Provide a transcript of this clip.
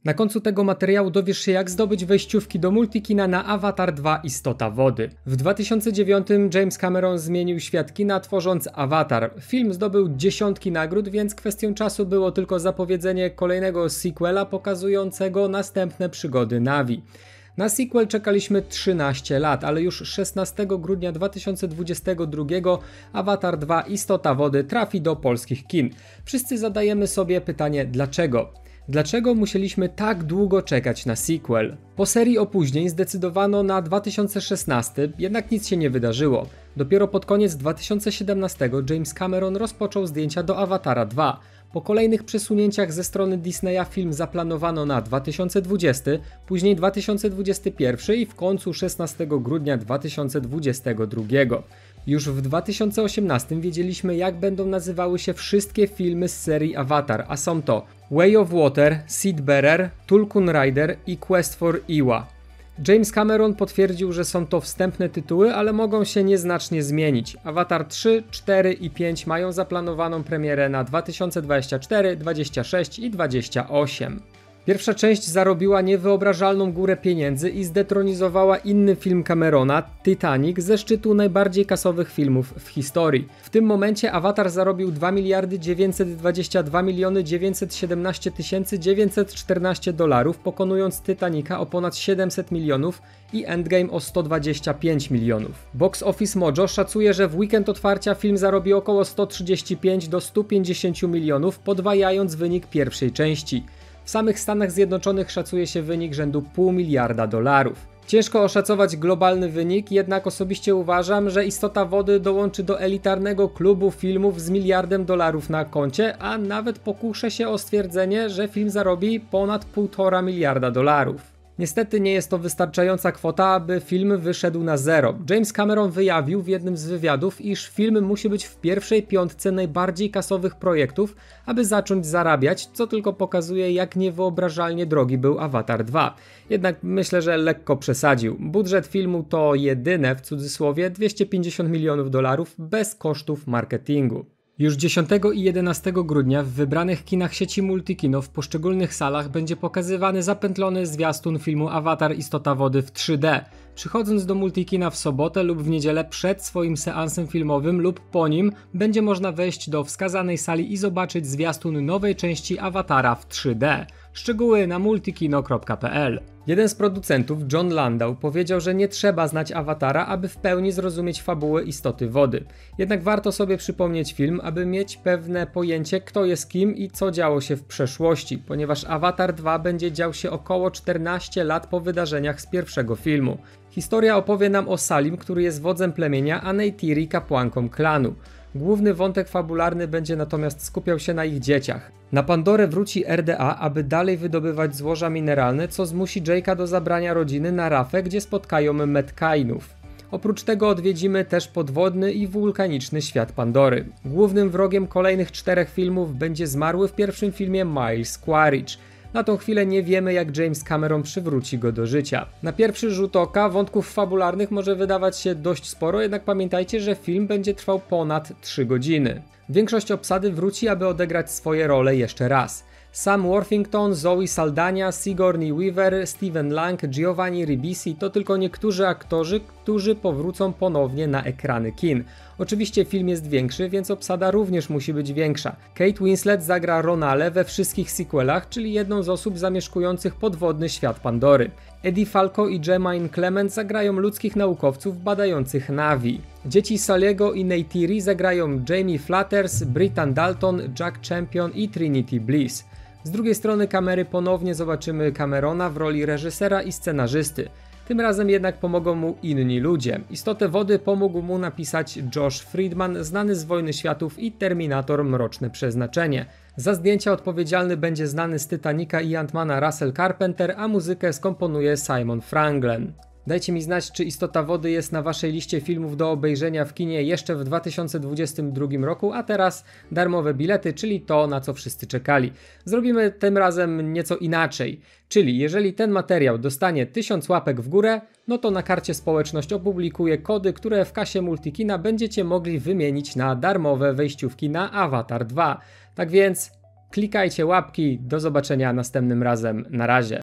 Na końcu tego materiału dowiesz się, jak zdobyć wejściówki do multikina na Avatar 2 Istota Wody. W 2009 James Cameron zmienił świat kina, tworząc Avatar. Film zdobył dziesiątki nagród, więc kwestią czasu było tylko zapowiedzenie kolejnego sequela pokazującego następne przygody Na'vi. Na sequel czekaliśmy 13 lat, ale już 16 grudnia 2022 Avatar 2 Istota Wody trafi do polskich kin. Wszyscy zadajemy sobie pytanie dlaczego? Dlaczego musieliśmy tak długo czekać na sequel? Po serii opóźnień zdecydowano na 2016, jednak nic się nie wydarzyło. Dopiero pod koniec 2017 James Cameron rozpoczął zdjęcia do Awatara 2. Po kolejnych przesunięciach ze strony Disneya film zaplanowano na 2020, później 2021 i w końcu 16 grudnia 2022. Już w 2018 wiedzieliśmy, jak będą nazywały się wszystkie filmy z serii Avatar, a są to Way of Water, Seedbearer, Tulkun Rider i Quest for Iwa. James Cameron potwierdził, że są to wstępne tytuły, ale mogą się nieznacznie zmienić. Avatar 3, 4 i 5 mają zaplanowaną premierę na 2024, 26 i 28. Pierwsza część zarobiła niewyobrażalną górę pieniędzy i zdetronizowała inny film Camerona, Titanic, ze szczytu najbardziej kasowych filmów w historii. W tym momencie Avatar zarobił 2 922 917 914 dolarów, pokonując Titanica o ponad 700 milionów i Endgame o 125 milionów. Box Office Mojo szacuje, że w weekend otwarcia film zarobi około 135 do 150 milionów, podwajając wynik pierwszej części. W samych Stanach Zjednoczonych szacuje się wynik rzędu $500 miliona. Ciężko oszacować globalny wynik, jednak osobiście uważam, że Istota Wody dołączy do elitarnego klubu filmów z $1 miliard na koncie, a nawet pokuszę się o stwierdzenie, że film zarobi ponad $1,5 miliarda. Niestety nie jest to wystarczająca kwota, aby film wyszedł na zero. James Cameron wyjawił w jednym z wywiadów, iż film musi być w pierwszej piątce najbardziej kasowych projektów, aby zacząć zarabiać, co tylko pokazuje, jak niewyobrażalnie drogi był Avatar 2. Jednak myślę, że lekko przesadził. Budżet filmu to jedyne, w cudzysłowie, $250 milionów bez kosztów marketingu. Już 10 i 11 grudnia w wybranych kinach sieci Multikino w poszczególnych salach będzie pokazywany zapętlony zwiastun filmu Avatar Istota Wody w 3D. Przychodząc do Multikina w sobotę lub w niedzielę przed swoim seansem filmowym lub po nim, będzie można wejść do wskazanej sali i zobaczyć zwiastun nowej części Awatara w 3D. Szczegóły na multikino.pl. Jeden z producentów, John Landau, powiedział, że nie trzeba znać Awatara, aby w pełni zrozumieć fabułę Istoty Wody. Jednak warto sobie przypomnieć film, aby mieć pewne pojęcie, kto jest kim i co działo się w przeszłości, ponieważ Avatar 2 będzie dział się około 14 lat po wydarzeniach z pierwszego filmu. Historia opowie nam o Salim, który jest wodzem plemienia, a Neytiri kapłanką klanu. Główny wątek fabularny będzie natomiast skupiał się na ich dzieciach. Na Pandorę wróci RDA, aby dalej wydobywać złoża mineralne, co zmusi Jake'a do zabrania rodziny na Rafę, gdzie spotkają Metkainów. Oprócz tego odwiedzimy też podwodny i wulkaniczny świat Pandory. Głównym wrogiem kolejnych 4 filmów będzie zmarły w pierwszym filmie Miles Quaritch. Na tą chwilę nie wiemy, jak James Cameron przywróci go do życia. Na pierwszy rzut oka wątków fabularnych może wydawać się dość sporo, jednak pamiętajcie, że film będzie trwał ponad 3 godziny. Większość obsady wróci, aby odegrać swoje role jeszcze raz. Sam Worthington, Zoe Saldana, Sigourney Weaver, Stephen Lang, Giovanni Ribisi to tylko niektórzy aktorzy, którzy powrócą ponownie na ekrany kin. Oczywiście film jest większy, więc obsada również musi być większa. Kate Winslet zagra Ronale we wszystkich sequelach, czyli jedną z osób zamieszkujących podwodny świat Pandory. Eddie Falco i Jemaine Clement zagrają ludzkich naukowców badających Na'vi. Dzieci Saliego i Neytiri zagrają Jamie Flatters, Brittan Dalton, Jack Champion i Trinity Bliss. Z drugiej strony kamery ponownie zobaczymy Camerona w roli reżysera i scenarzysty. Tym razem jednak pomogą mu inni ludzie. Istotę Wody pomógł mu napisać Josh Friedman, znany z Wojny Światów i Terminator Mroczne Przeznaczenie. Za zdjęcia odpowiedzialny będzie znany z Titanica i Ant-Mana Russell Carpenter, a muzykę skomponuje Simon Franglen. Dajcie mi znać, czy Istota Wody jest na waszej liście filmów do obejrzenia w kinie jeszcze w 2022 roku, a teraz darmowe bilety, czyli to, na co wszyscy czekali. Zrobimy tym razem nieco inaczej, czyli jeżeli ten materiał dostanie 1000 łapek w górę, no to na karcie społeczność opublikuję kody, które w kasie Multikina będziecie mogli wymienić na darmowe wejściówki na Avatar 2. Tak więc Klikajcie łapki, do zobaczenia następnym razem, na razie.